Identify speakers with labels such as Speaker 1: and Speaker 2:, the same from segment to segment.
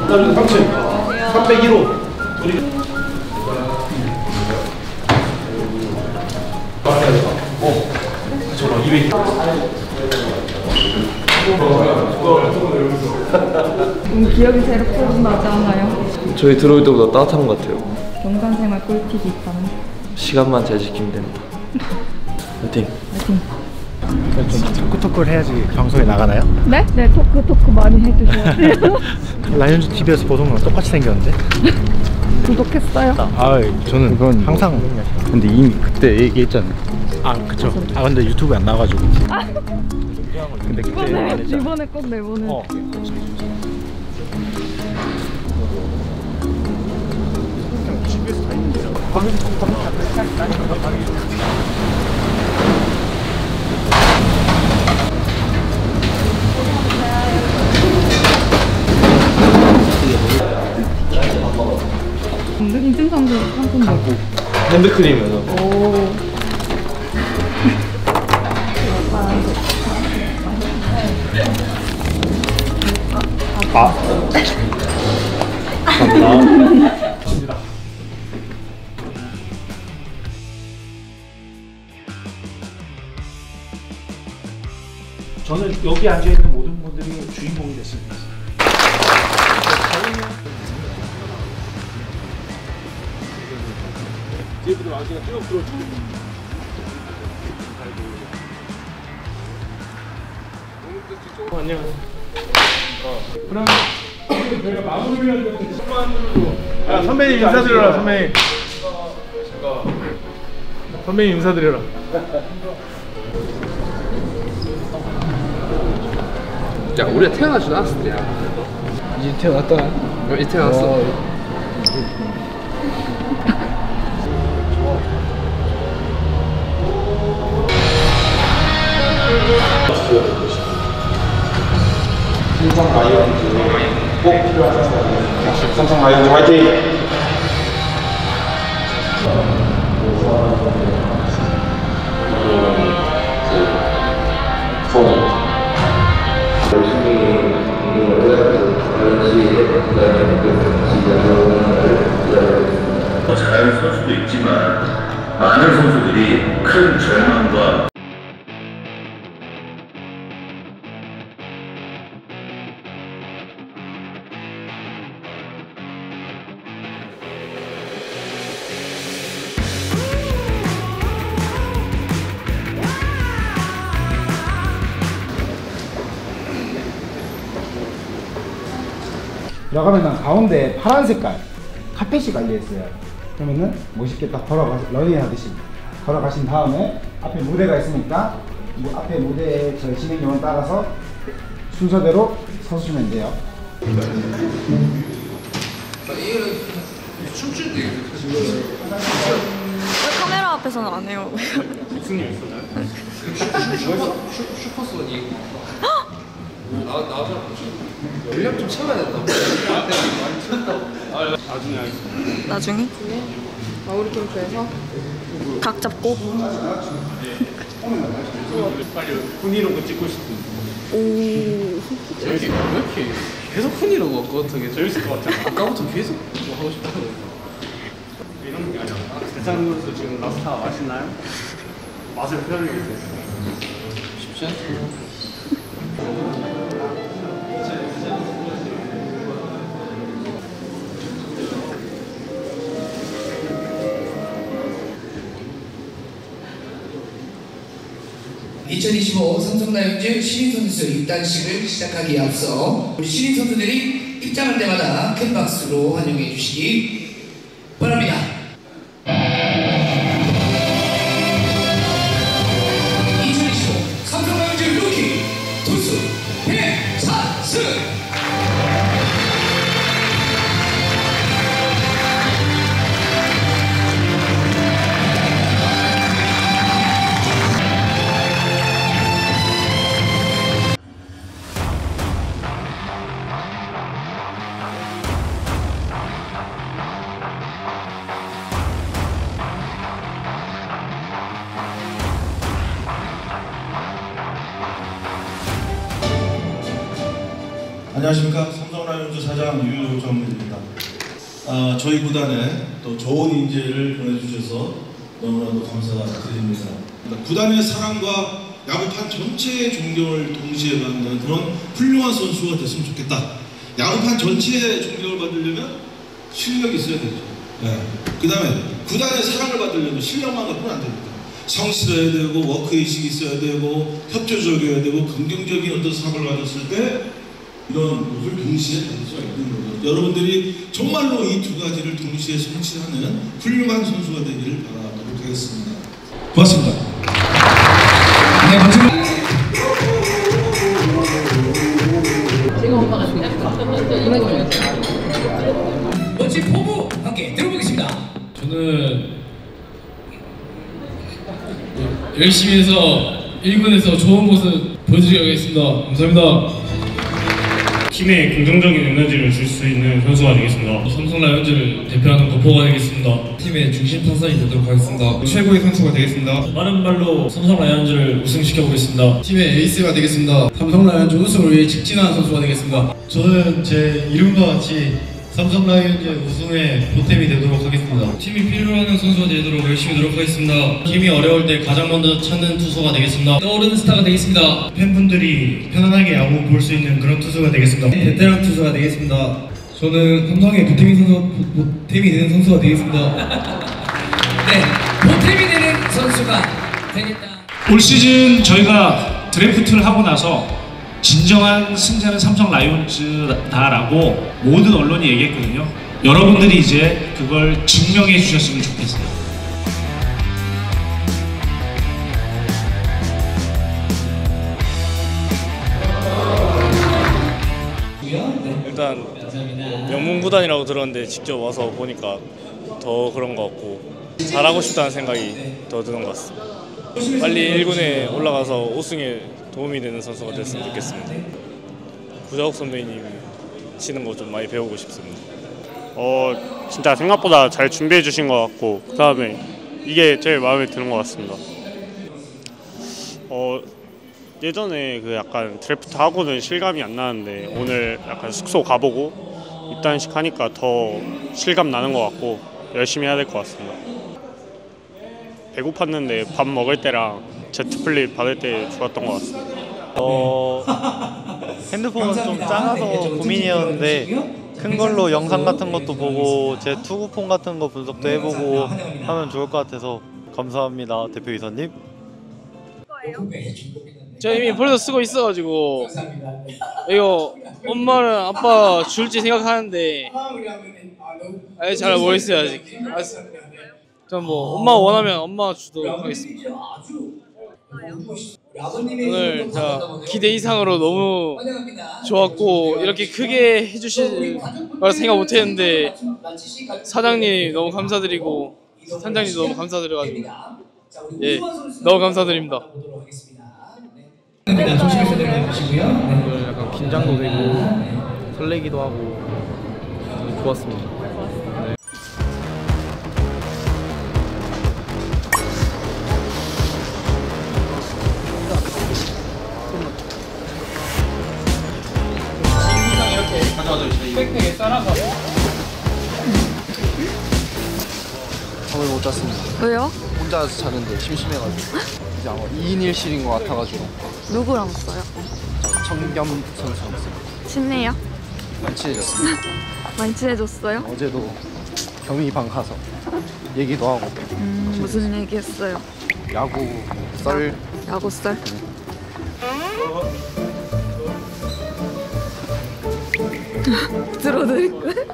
Speaker 1: 다른 3층 301호 우리 저거 200.
Speaker 2: 기억이 새록새록 나지 않아요?
Speaker 3: 저희 들어올 때보다 따뜻한 것 같아요.
Speaker 2: 경관생활 꿀팁이 있다면?
Speaker 3: 시간만 잘 지키면 됩니다. 화이팅!
Speaker 4: 좀 토크를 해야지 방송에 나가나요?
Speaker 2: 네? 네, 토크 많이 해주셔야 돼요.
Speaker 4: 라이온즈 TV에서 보던 거랑 똑같이 생겼는데?
Speaker 2: 구독했어요?
Speaker 4: 아, 저는 그건 항상
Speaker 5: 근데 이미 그때 얘기했잖아요.
Speaker 4: 아, 그쵸. 아, 근데 유튜브에 안 나와가지고. 근데 그때 안 했잖아.
Speaker 2: 이번에 꼭 내보는. 인증 상품
Speaker 3: 핸드크림이요.
Speaker 2: 오.
Speaker 3: 감사합니다.
Speaker 1: 저는 여기 앉아있는 모든 분들이 주인공이 됐습니다. 뒤에부터 아기가 쭉 들어주고 안녕하세요. 그럼 저희가 마무리를 할 때 선반으로 선배님 인사드려라. 선배님 인사드려라.
Speaker 6: 야, 우리가 태어나지도 않았을 때야.
Speaker 5: 이제 태어났다.
Speaker 6: 이제 태어났어.
Speaker 7: 삼성 라이온즈 꼭 필요한 선수입니다. 삼성 라이온즈 화이팅!
Speaker 8: 잘하는 선수도 있지만 많은 선수들이 큰 절망과
Speaker 9: 들어가면 가운데 파란 색깔 카펫이 깔려있어요. 그러면은 멋있게 딱 러닝 하듯이 걸어가신 다음에 앞에 무대가 있으니까 앞에 무대의 저희 진행요원 따라서 순서대로 서주시면 돼요.
Speaker 6: 춤출 때
Speaker 2: 카메라 앞에서는 안 해요.
Speaker 1: 무슨 일 있었나요?
Speaker 6: 슈퍼소닉 나도 연락 좀 채워야 된다.
Speaker 1: 나중에 하겠습니다.
Speaker 2: 나중에? 마무리 캠프에서 각 잡고.
Speaker 1: 빨리 훈이로그 찍고 싶은데.
Speaker 2: 오.
Speaker 6: 왜 이렇게 계속 훈이로 먹고 어떻게
Speaker 1: 재밌을 것 같잖아.
Speaker 6: 아까부터 계속 뭐 하고 싶다고.
Speaker 1: 이런 게 아니야. 대상 선수 지금 랍스타 맛있나요? 맛을 표현해 주세요.
Speaker 6: 쉽지 않죠.
Speaker 10: (2025) 삼성라이온즈 신인선수 입단식을 시작하기에 앞서 우리 신인선수들이 입장할 때마다 큰 박수로 환영해 주시기 바랍니다. 2025 삼성라이온즈 루키 투수 배찬승.
Speaker 11: 안녕하십니까. 삼성라이온즈 사장 유정민입니다. 저희 구단에 또 좋은 인재를 보내주셔서 너무나도 감사드립니다. 구단의 사랑과 야구판 전체의 존경을 동시에 받는 그런 훌륭한 선수가 됐으면 좋겠다. 야구판 전체의 존경을 받으려면 실력이 있어야 되죠. 네. 그 다음에 구단의 사랑을 받으려면 실력만 갖고는 안 됩니다. 성실해야 되고 워크의식이 있어야 되고 협조적이어야 되고 긍정적인 어떤 사고를 가졌을 때 이런 것을 동시에 가질 수가 있는 거죠. 여러분들이 정말로 이 두 가지를 동시에 성취하는 훌륭한 선수가 되기를 바라도록 하겠습니다. 고맙습니다.
Speaker 10: 네, 감사합니다. 멋진 포부 함께 들어보겠습니다.
Speaker 12: 저는 열심히 해서 1군에서 좋은 모습 보여드리겠습니다. 감사합니다.
Speaker 1: 팀에 긍정적인 에너지를 줄 수 있는 선수가 되겠습니다.
Speaker 12: 삼성 라이온즈를 대표하는 거포가 되겠습니다. 팀의 중심 타선이 되도록 하겠습니다.
Speaker 11: 최고의 선수가 되겠습니다.
Speaker 12: 빠른 발로 삼성 라이온즈를 우승시켜보겠습니다.
Speaker 11: 팀의 에이스가 되겠습니다.
Speaker 12: 삼성 라이온즈 우승을 위해 직진하는 선수가 되겠습니다.
Speaker 13: 저는 제 이름과 같이 삼성 라이온즈 우승에 보탬이 되도록 하겠습니다.
Speaker 12: 팀이 필요로 하는 선수가 되도록 열심히 노력하겠습니다. 팀이 어려울 때 가장 먼저 찾는 투수가 되겠습니다. 떠오르는 스타가 되겠습니다.
Speaker 13: 팬분들이 편안하게 야구 볼 수 있는 그런 투수가 되겠습니다. 베테랑 투수가 되겠습니다.
Speaker 12: 저는 삼성의 보탬이 되는 선수가 되겠습니다.
Speaker 10: 네, 보탬이 되는 선수가 되겠다.
Speaker 14: 올 시즌 저희가 드래프트를 하고 나서 진정한 승자는 삼성 라이온즈다라고 모든 언론이 얘기했거든요. 여러분들이 이제 그걸 증명해 주셨으면 좋겠어요.
Speaker 1: 일단 명문구단이라고 들었는데 직접 와서 보니까 더 그런 것 같고 잘하고 싶다는 생각이 더 드는 것 같습니다. 빨리 1군에 올라가서 우승에 도움이 되는 선수가 됐으면 좋겠습니다. 구자욱 선배님 치는 거 좀 많이 배우고 싶습니다. 진짜 생각보다 잘 준비해 주신 것 같고 그 다음에 이게 제일 마음에 드는 것 같습니다. 예전에 그 약간 드래프트 하고는 실감이 안 나는데 오늘 약간 숙소 가보고 입단식 하니까 더 실감 나는 것 같고 열심히 해야 될 것 같습니다. 배고팠는데 밥 먹을 때랑 제트 플립 받을 때 좋았던 것 같습니다.
Speaker 15: 핸드폰은 좀 작아서 고민이었는데 큰 걸로 영상 같은 것도 보고 제 투구폰 같은 거 분석도 해보고 하면 좋을 것 같아서 감사합니다, 대표이사님.
Speaker 16: 저 이미 벌써 쓰고 있어가지고 이거 엄마는 아빠 줄지 생각하는데 아직 잘 모르겠어요 아직. 전 뭐 엄마가 원하면 엄마가 주도록 하겠습니다. 오늘 기대 이상으로 너무 좋았고 이렇게 크게 해주실 거라 생각 못했는데 사장님 너무 감사드리고 선장님도 너무 감사드려가지고 예 너무 감사드립니다.
Speaker 3: 오늘 약간 긴장도 되고 설레기도 하고 좋았습니다.
Speaker 16: 백팩에 싸라가.
Speaker 6: 잠을 못 잤습니다.
Speaker 2: 왜요?
Speaker 6: 혼자 자는데 심심해가지고 이제 아마 2인 1실인 것 같아가지고.
Speaker 2: 누구랑 써요?
Speaker 6: 청겸 선수랑 써요.
Speaker 2: 친해요?
Speaker 6: 많이 친해졌습니다.
Speaker 2: 많이 친해졌어요?
Speaker 6: 어제도 겸이 방 가서 얘기도 하고.
Speaker 2: 무슨 얘기했어요?
Speaker 6: 야구 썰.
Speaker 2: 야구 썰? 들어드릴 거예요?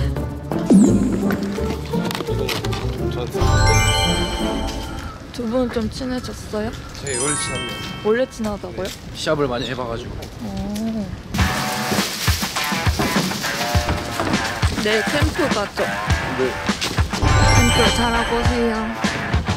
Speaker 2: 두 분은 좀 친해졌어요?
Speaker 6: 저희 원래 친합니다.
Speaker 2: 원래 친하다고요?
Speaker 6: 시합을 많이 해봐가지고.
Speaker 2: 내일 캠프 가죠?
Speaker 6: 네.
Speaker 2: 캠프 잘하고 오세요.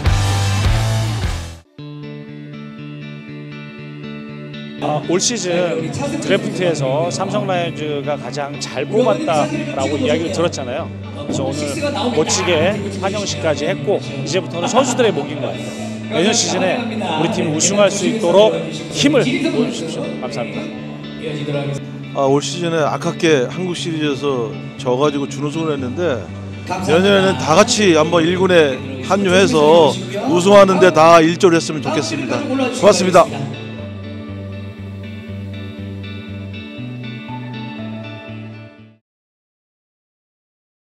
Speaker 14: 올 시즌 드래프트에서 삼성 라이온즈가 가장 잘 뽑았다라고 이야기를 들었잖아요. 그래서 오늘 멋지게 환영식까지 했고 이제부터는 선수들의 목인 것 같아요. 내년 시즌에 우리 팀이 우승할 수 있도록 힘을 보여주십시오. 감사합니다.
Speaker 11: 올 시즌에 아깝게 한국 시리즈에서 져가지고 준우승을 했는데 내년에는 다 같이 한번 1군에 합류해서 우승하는데 다 일조를 했으면 좋겠습니다. 고맙습니다.